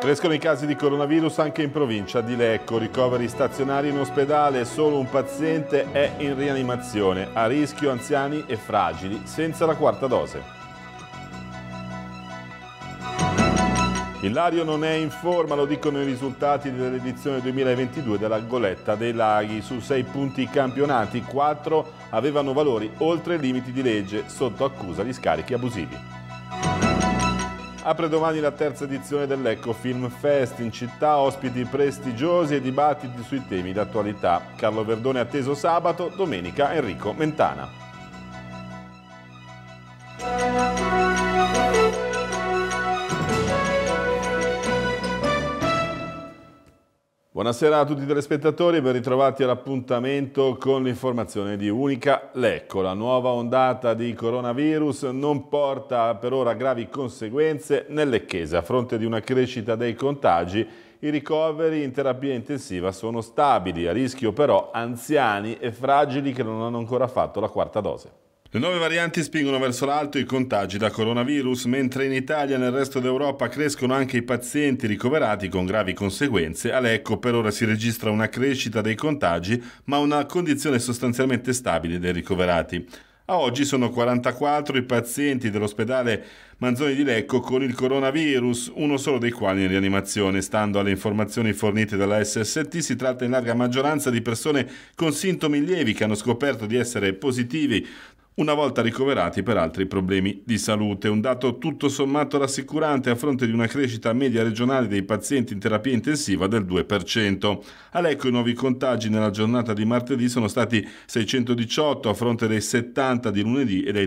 Crescono i casi di coronavirus anche in provincia di Lecco, ricoveri stazionari in ospedale, solo un paziente è in rianimazione, a rischio anziani e fragili, senza la quarta dose. Il Lario non è in forma, lo dicono i risultati dell'edizione 2022 della Goletta dei Laghi. Su 6 punti campionati, 4 avevano valori oltre i limiti di legge, sotto accusa gli scarichi abusivi. Apre domani la terza edizione dell'Ecco Film Fest, in città ospiti prestigiosi e dibattiti sui temi d'attualità. Carlo Verdone atteso sabato, domenica Enrico Mentana. Buonasera a tutti i telespettatori e ben ritrovati all'appuntamento con l'informazione di Unica Lecco. La nuova ondata di coronavirus non porta per ora gravi conseguenze nel lecchese. A fronte di una crescita dei contagi, i ricoveri in terapia intensiva sono stabili, a rischio però anziani e fragili che non hanno ancora fatto la quarta dose. Le nuove varianti spingono verso l'alto i contagi da coronavirus, mentre in Italia e nel resto d'Europa crescono anche i pazienti ricoverati con gravi conseguenze. A Lecco per ora si registra una crescita dei contagi, ma una condizione sostanzialmente stabile dei ricoverati. A oggi sono 44 i pazienti dell'ospedale Manzoni di Lecco con il coronavirus, uno solo dei quali in rianimazione. Stando alle informazioni fornite dalla SST, si tratta in larga maggioranza di persone con sintomi lievi che hanno scoperto di essere positivi una volta ricoverati per altri problemi di salute. Un dato tutto sommato rassicurante a fronte di una crescita media regionale dei pazienti in terapia intensiva del 2%. A Lecco i nuovi contagi nella giornata di martedì sono stati 618 a fronte dei 70 di lunedì e dei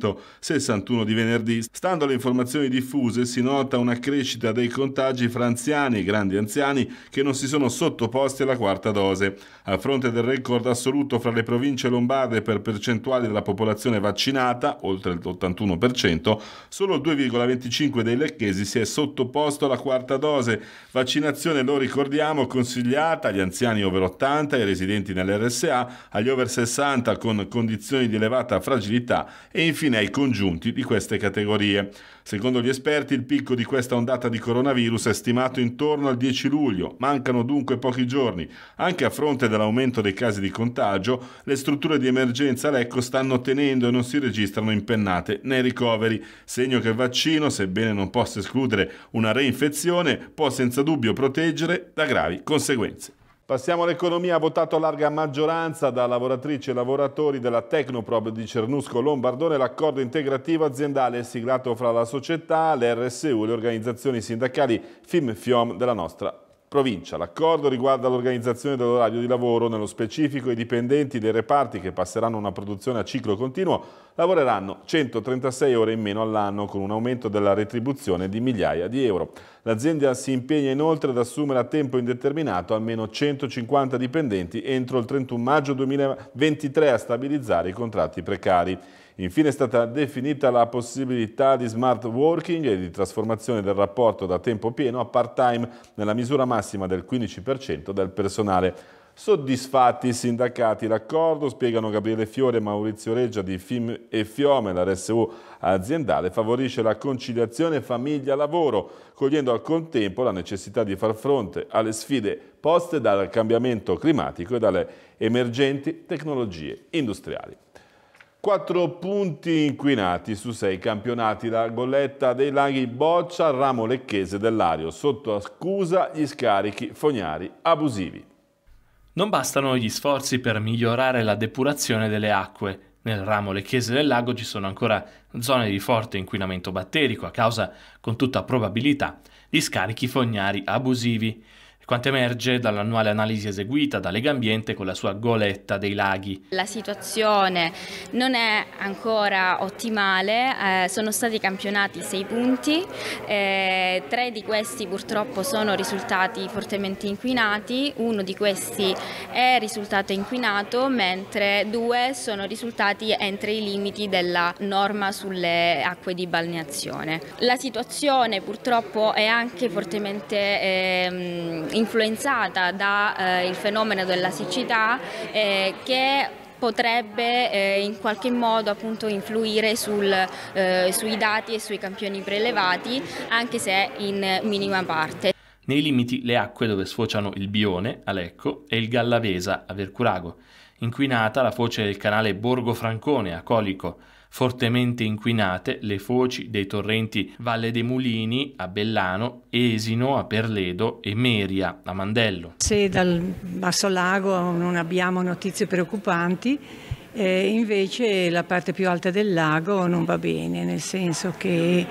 361 di venerdì. Stando alle informazioni diffuse si nota una crescita dei contagi fra anziani e grandi anziani che non si sono sottoposti alla quarta dose. A fronte del record assoluto fra le province lombarde per percentuali della popolazione vaccinata, oltre l'81%, solo il 2,25% dei lecchesi si è sottoposto alla quarta dose. Vaccinazione, lo ricordiamo, consigliata agli anziani over 80, ai residenti nell'RSA, agli over 60 con condizioni di elevata fragilità e infine ai congiunti di queste categorie. Secondo gli esperti, il picco di questa ondata di coronavirus è stimato intorno al 10 luglio. Mancano dunque pochi giorni. Anche a fronte dell'aumento dei casi di contagio, le strutture di emergenza a Lecco stanno tenendo e non si registrano impennate nei ricoveri, segno che il vaccino, sebbene non possa escludere una reinfezione, può senza dubbio proteggere da gravi conseguenze. Passiamo all'economia. Ha votato a larga maggioranza da lavoratrici e lavoratori della Tecnoprob di Cernusco Lombardone l'accordo integrativo aziendale siglato fra la società, l'RSU e le organizzazioni sindacali FIM-FIOM della nostra provincia. L'accordo riguarda l'organizzazione dell'orario di lavoro. Nello specifico, i dipendenti dei reparti che passeranno una produzione a ciclo continuo lavoreranno 136 ore in meno all'anno con un aumento della retribuzione di migliaia di euro. L'azienda si impegna inoltre ad assumere a tempo indeterminato almeno 150 dipendenti entro il 31 maggio 2023 a stabilizzare i contratti precari. Infine è stata definita la possibilità di smart working e di trasformazione del rapporto da tempo pieno a part-time nella misura massima del 15% del personale. Soddisfatti i sindacati l'accordo, spiegano Gabriele Fiore e Maurizio Reggia di FIM e FIOM. L'RSU aziendale favorisce la conciliazione famiglia-lavoro, cogliendo al contempo la necessità di far fronte alle sfide poste dal cambiamento climatico e dalle emergenti tecnologie industriali. 4 punti inquinati su 6 campionati. La Goletta dei Laghi boccia il ramo lecchese del Lario, sotto accusa gli scarichi fognari abusivi. Non bastano gli sforzi per migliorare la depurazione delle acque. Nel ramo lecchese del lago ci sono ancora zone di forte inquinamento batterico a causa, con tutta probabilità, di scarichi fognari abusivi. Quanto emerge dall'annuale analisi eseguita da Legambiente con la sua Goletta dei Laghi. La situazione non è ancora ottimale, sono stati campionati 6 punti, 3 di questi purtroppo sono risultati fortemente inquinati, uno di questi è risultato inquinato mentre 2 sono risultati entro i limiti della norma sulle acque di balneazione. La situazione purtroppo è anche fortemente influenzata dal fenomeno della siccità che potrebbe in qualche modo appunto influire sui dati e sui campioni prelevati, anche se in minima parte. Nei limiti le acque dove sfociano il Bione, a Lecco, e il Gallavesa, a Vercurago. Inquinata la foce del canale Borgo Francone, a Colico. Fortemente inquinate le foci dei torrenti Valle dei Mulini, a Bellano, Esino, a Perledo e Meria, a Mandello. Se dal Basso Lago non abbiamo notizie preoccupanti, invece la parte più alta del lago non va bene, nel senso che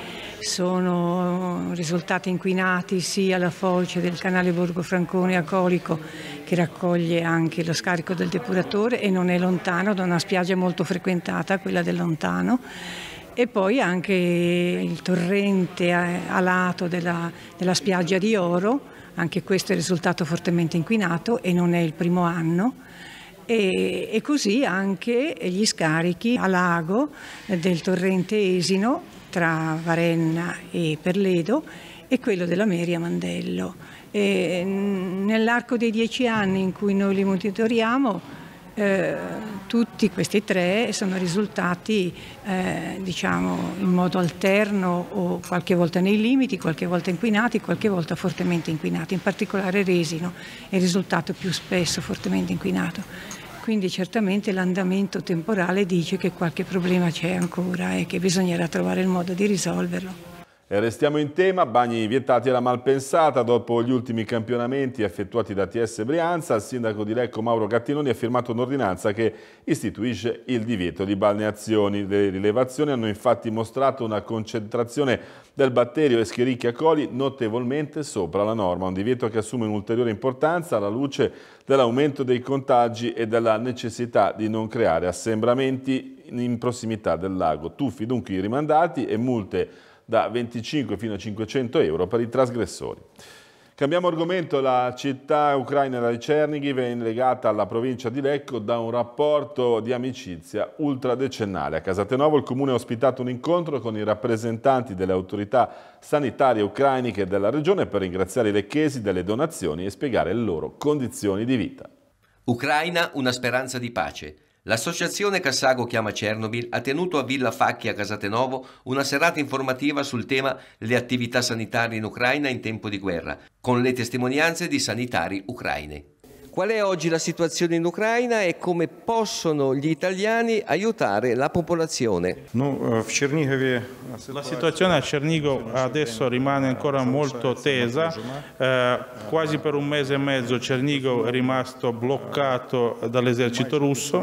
sono risultati inquinati sia la foce del canale Borgo Francone a Colico, che raccoglie anche lo scarico del depuratore e non è lontano da una spiaggia molto frequentata, quella del Lontano, e poi anche il torrente a lato della spiaggia di Oro, anche questo è risultato fortemente inquinato e non è il primo anno. E così anche gli scarichi a lago del torrente Esino tra Varenna e Perledo e quello della Meria Mandello. Nell'arco dei 10 anni in cui noi li monitoriamo, tutti questi tre sono risultati diciamo in modo alterno o qualche volta nei limiti, qualche volta inquinati, qualche volta fortemente inquinati. In particolare Resino è il risultato più spesso fortemente inquinato. Quindi certamente l'andamento temporale dice che qualche problema c'è ancora e che bisognerà trovare il modo di risolverlo. E restiamo in tema, bagni vietati alla Malpensata. Dopo gli ultimi campionamenti effettuati da TS Brianza, il sindaco di Lecco Mauro Gattinoni ha firmato un'ordinanza che istituisce il divieto di balneazioni. Le rilevazioni hanno infatti mostrato una concentrazione del batterio Escherichia coli notevolmente sopra la norma, un divieto che assume un'ulteriore importanza alla luce dell'aumento dei contagi e della necessità di non creare assembramenti in prossimità del lago. Tuffi dunque rimandati e multe da 25 fino a 500 euro per i trasgressori. Cambiamo argomento, la città ucraina di Černihiv viene legata alla provincia di Lecco da un rapporto di amicizia ultradecennale. A Casatenovo il comune ha ospitato un incontro con i rappresentanti delle autorità sanitarie ucrainiche della regione per ringraziare i lecchesi delle donazioni e spiegare le loro condizioni di vita. Ucraina, una speranza di pace. L'associazione Cassago Chiama Chernobyl ha tenuto a Villa Facchi a Casatenovo una serata informativa sul tema le attività sanitarie in Ucraina in tempo di guerra, con le testimonianze di sanitari ucraini. Qual è oggi la situazione in Ucraina e come possono gli italiani aiutare la popolazione? La situazione a Чернігів adesso rimane ancora molto tesa, quasi per un mese e mezzo Чернігів è rimasto bloccato dall'esercito russo.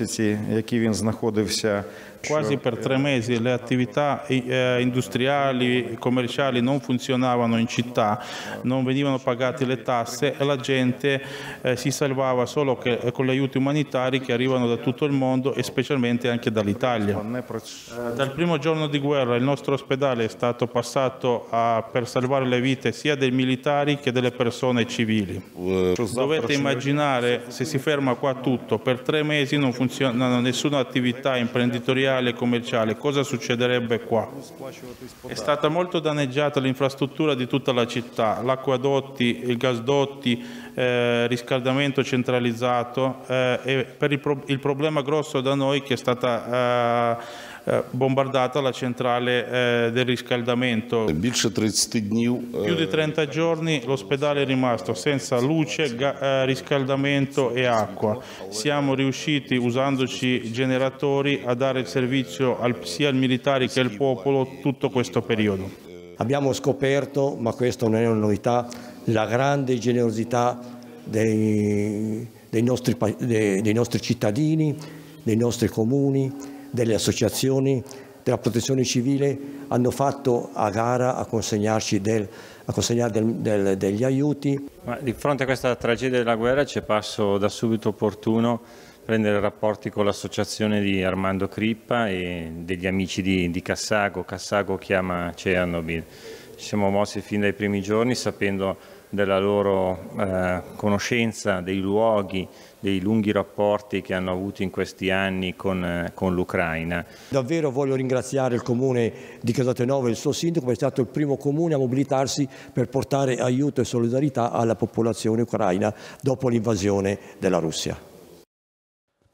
Quasi per 3 mesi le attività industriali e commerciali non funzionavano in città, non venivano pagate le tasse e la gente si salvava solo con gli aiuti umanitari che arrivano da tutto il mondo e specialmente anche dall'Italia. Dal primo giorno di guerra il nostro ospedale è stato passato per salvare le vite sia dei militari che delle persone civili. Dovete immaginare, se si ferma qua tutto, per 3 mesi non funziona nessuna attività imprenditoriale e commerciale, cosa succederebbe qua? È stata molto danneggiata l'infrastruttura di tutta la città, l'acquadotti, i gasdotti, riscaldamento centralizzato e per il problema grosso da noi che è stata bombardata la centrale del riscaldamento. Più di 30 giorni l'ospedale è rimasto senza luce, riscaldamento e acqua. Siamo riusciti, usandoci generatori, a dare il servizio sia ai militari che al popolo tutto questo periodo. Abbiamo scoperto, ma questo non è una novità, la grande generosità dei nostri cittadini, dei nostri comuni, delle associazioni, della protezione civile, hanno fatto a gara a consegnare degli aiuti. Ma di fronte a questa tragedia della guerra ci è parso da subito opportuno prendere rapporti con l'associazione di Armando Crippa e degli amici di Cassago. Cassago Chiama Chernobyl. Ci siamo mossi fin dai primi giorni sapendo della loro conoscenza dei luoghi, dei lunghi rapporti che hanno avuto in questi anni con l'Ucraina. Davvero voglio ringraziare il comune di Casatenovo e il suo sindaco, che è stato il primo comune a mobilitarsi per portare aiuto e solidarietà alla popolazione ucraina dopo l'invasione della Russia.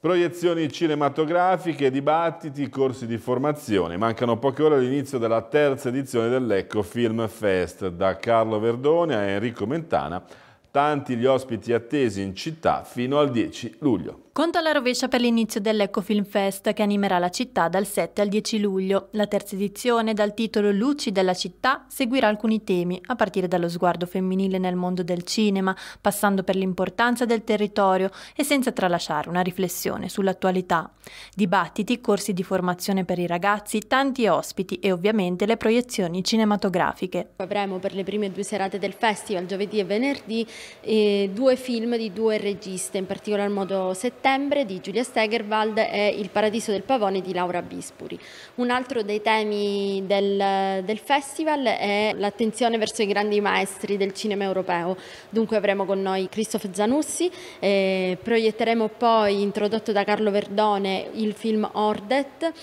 Proiezioni cinematografiche, dibattiti, corsi di formazione. Mancano poche ore all'inizio della terza edizione dell'Ecco Film Fest. Da Carlo Verdone a Enrico Mentana, tanti gli ospiti attesi in città fino al 10 luglio. Conto alla rovescia per l'inizio dell'Ecco Film Fest che animerà la città dal 7 al 10 luglio. La terza edizione, dal titolo Luci della città, seguirà alcuni temi, a partire dallo sguardo femminile nel mondo del cinema, passando per l'importanza del territorio e senza tralasciare una riflessione sull'attualità. Dibattiti, corsi di formazione per i ragazzi, tanti ospiti e ovviamente le proiezioni cinematografiche. Avremo per le prime 2 serate del festival, giovedì e venerdì, 2 film di 2 registe, in particolar modo Settembre di Giulia Stegerwald e Il paradiso del pavone di Laura Bispuri. Un altro dei temi del festival è l'attenzione verso i grandi maestri del cinema europeo. Dunque avremo con noi Christophe Zanussi, proietteremo poi, introdotto da Carlo Verdone, il film Ordet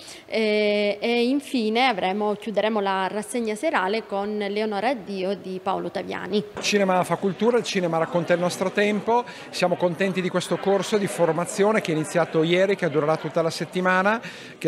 e infine chiuderemo la rassegna serale con Leonora Addio di Paolo Taviani. Il cinema fa cultura, il cinema racconta il nostro tempo. Siamo contenti di questo corso di formazione che è iniziato ieri, che durerà tutta la settimana,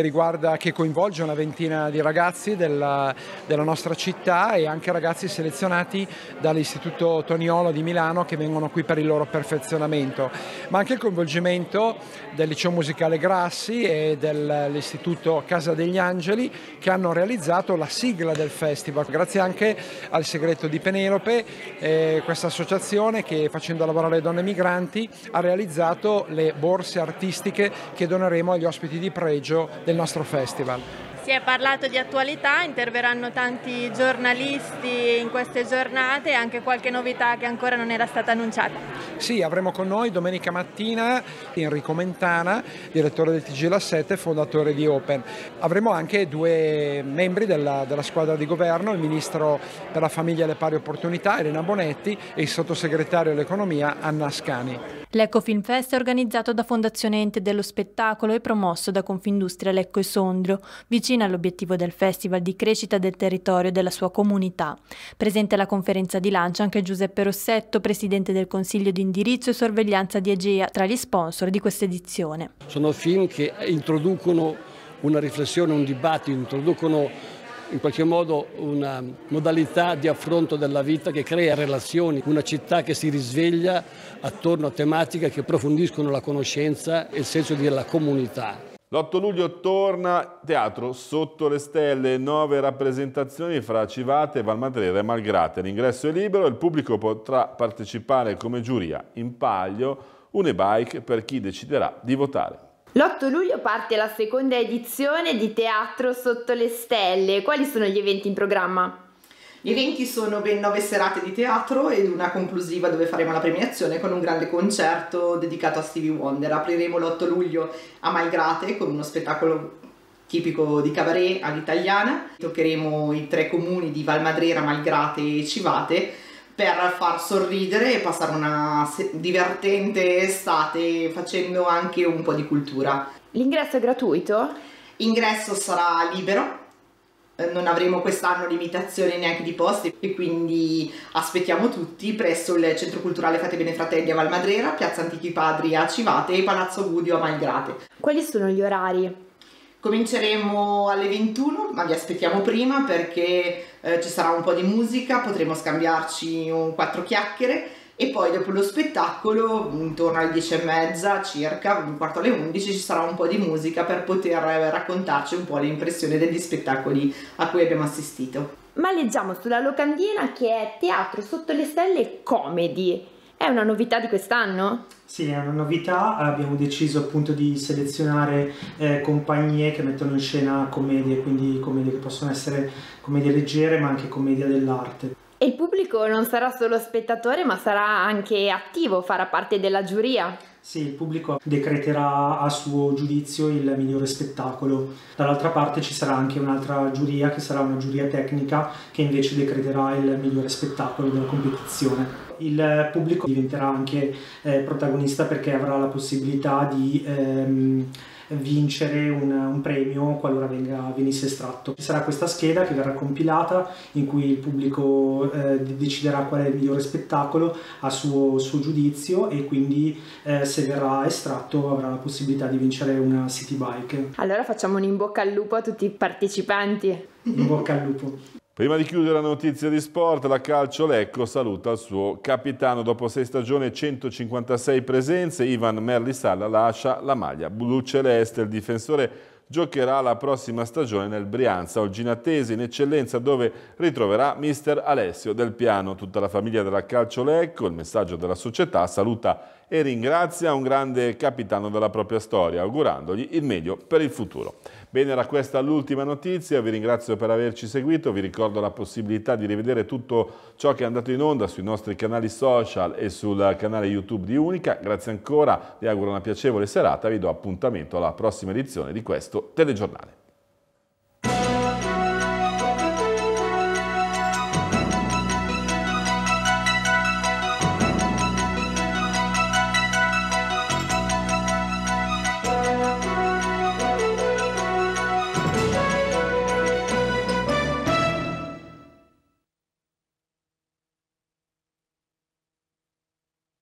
che coinvolge una ventina di ragazzi della nostra città e anche ragazzi selezionati dall'Istituto Toniolo di Milano che vengono qui per il loro perfezionamento, ma anche il coinvolgimento del Liceo Musicale Grassi e dell'Istituto Casa degli Angeli che hanno realizzato la sigla del festival, grazie anche al segreto di Penelope, questa associazione che, facendo lavorare le donne migranti, ha realizzato le borse artistiche che doneremo agli ospiti di pregio del nostro festival. Si è parlato di attualità, interverranno tanti giornalisti in queste giornate e anche qualche novità che ancora non era stata annunciata. Sì, avremo con noi domenica mattina Enrico Mentana, direttore del TG La 7 e fondatore di Open. Avremo anche 2 membri della squadra di governo, il ministro per la famiglia e le pari opportunità Elena Bonetti e il sottosegretario all'economia Anna Ascani. L'Ecco Film Fest è organizzato da Fondazione Ente dello Spettacolo e promosso da Confindustria Lecco e Sondrio, vicino all'obiettivo del festival di crescita del territorio e della sua comunità. Presente alla conferenza di lancio anche Giuseppe Rossetto, presidente del Consiglio di indirizzo e sorveglianza di Egea, tra gli sponsor di questa edizione. Sono film che introducono una riflessione, un dibattito, introducono in qualche modo una modalità di affronto della vita che crea relazioni, una città che si risveglia attorno a tematiche che approfondiscono la conoscenza e il senso della comunità. L'8 luglio torna Teatro Sotto le Stelle, 9 rappresentazioni fra Civate, Valmadrera e Malgrate. L'ingresso è libero e il pubblico potrà partecipare come giuria. In palio un e-bike per chi deciderà di votare. L'8 luglio parte la seconda edizione di Teatro Sotto le Stelle. Quali sono gli eventi in programma? Gli eventi sono ben 9 serate di teatro ed una conclusiva dove faremo la premiazione con un grande concerto dedicato a Stevie Wonder. Apriremo l'8 luglio a Malgrate con uno spettacolo tipico di cabaret all'italiana. Toccheremo i 3 comuni di Valmadrera, Malgrate e Civate per far sorridere e passare una divertente estate facendo anche un po' di cultura. L'ingresso è gratuito? L'ingresso sarà libero, non avremo quest'anno limitazioni neanche di posti e quindi aspettiamo tutti presso il Centro Culturale Fate Bene Fratelli a Valmadrera, Piazza Antichi Padri a Civate e Palazzo Gudio a Malgrate. Quali sono gli orari? Cominceremo alle 21, ma vi aspettiamo prima perché ci sarà un po' di musica, potremo scambiarci 4 chiacchiere e poi dopo lo spettacolo, intorno alle 10:30 circa, un quarto alle 11, ci sarà un po' di musica per poter raccontarci un po' le impressioni degli spettacoli a cui abbiamo assistito. Ma leggiamo sulla locandina che è Teatro Sotto le Stelle Comedy. È una novità di quest'anno? Sì, è una novità, abbiamo deciso appunto di selezionare compagnie che mettono in scena commedie, quindi commedie che possono essere commedie leggere ma anche commedie dell'arte. E il pubblico non sarà solo spettatore ma sarà anche attivo, farà parte della giuria? Sì, il pubblico decreterà a suo giudizio il migliore spettacolo. Dall'altra parte ci sarà anche un'altra giuria che sarà una giuria tecnica che invece decreterà il migliore spettacolo della competizione. Il pubblico diventerà anche protagonista perché avrà la possibilità di vincere un premio qualora venisse estratto. Ci sarà questa scheda che verrà compilata in cui il pubblico deciderà qual è il migliore spettacolo a suo giudizio, e quindi se verrà estratto avrà la possibilità di vincere una City Bike. Allora facciamo un in bocca al lupo a tutti i partecipanti. In bocca al lupo. Prima di chiudere la notizia di sport, la Calcio Lecco saluta il suo capitano. Dopo 6 stagioni e 156 presenze, Ivan Merlisalla lascia la maglia blu-celeste. Il difensore giocherà la prossima stagione nel Brianza Olginatesi in eccellenza, dove ritroverà mister Alessio Del Piano. Tutta la famiglia della Calcio Lecco, il messaggio della società, saluta e ringrazia un grande capitano della propria storia, augurandogli il meglio per il futuro. Bene, era questa l'ultima notizia, vi ringrazio per averci seguito, vi ricordo la possibilità di rivedere tutto ciò che è andato in onda sui nostri canali social e sul canale YouTube di Unica. Grazie ancora, vi auguro una piacevole serata, vi do appuntamento alla prossima edizione di questo telegiornale.